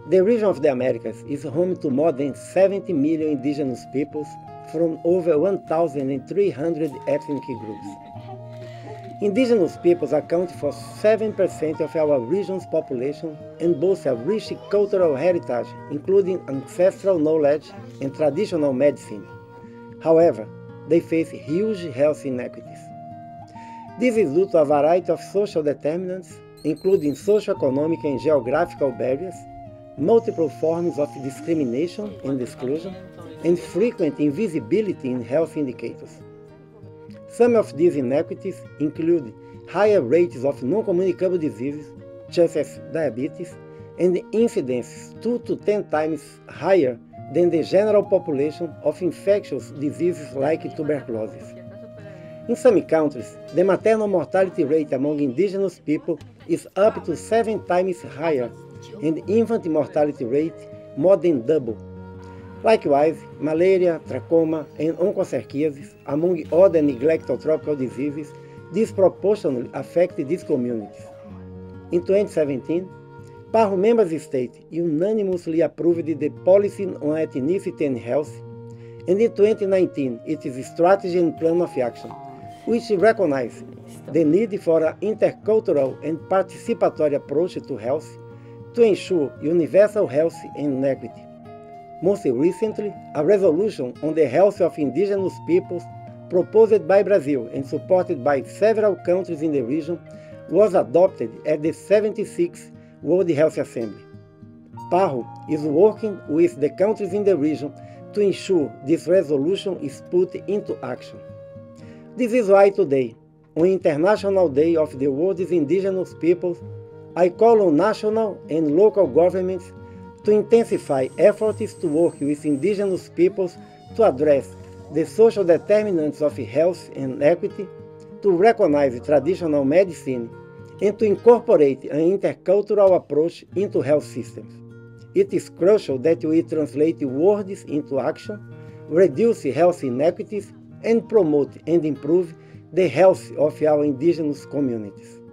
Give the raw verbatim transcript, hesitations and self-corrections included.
The region of the Americas is home to more than seventy million indigenous peoples from over one thousand three hundred ethnic groups. Indigenous peoples account for seven percent of our region's population and boast a rich cultural heritage, including ancestral knowledge and traditional medicine. However, they face huge health inequities. This is due to a variety of social determinants, including socioeconomic and geographical barriers, multiple forms of discrimination and exclusion, and frequent invisibility in health indicators. Some of these inequities include higher rates of non-communicable diseases, such as diabetes, and incidences two to ten times higher than the general population of infectious diseases like tuberculosis. In some countries, the maternal mortality rate among indigenous people is up to seven times higher, and infant mortality rate more than double. Likewise, malaria, trachoma, and onchocerciasis, among other neglected tropical diseases, disproportionately affect these communities. In twenty seventeen, PAHO member states unanimously approved the Policy on Ethnicity and Health, and in twenty nineteen, its Strategy and Plan of Action, which recognized the need for an intercultural and participatory approach to health to ensure universal health and equity. Most recently, a resolution on the health of indigenous peoples proposed by Brazil and supported by several countries in the region was adopted at the seventy-sixth World Health Assembly. PAHO is working with the countries in the region to ensure this resolution is put into action. This is why today, on International Day of the World's Indigenous Peoples, I call on national and local governments to intensify efforts to work with indigenous peoples to address the social determinants of health and equity, to recognize traditional medicine, and to incorporate an intercultural approach into health systems. It is crucial that we translate words into action, reduce health inequities, and promote and improve the health of our indigenous communities.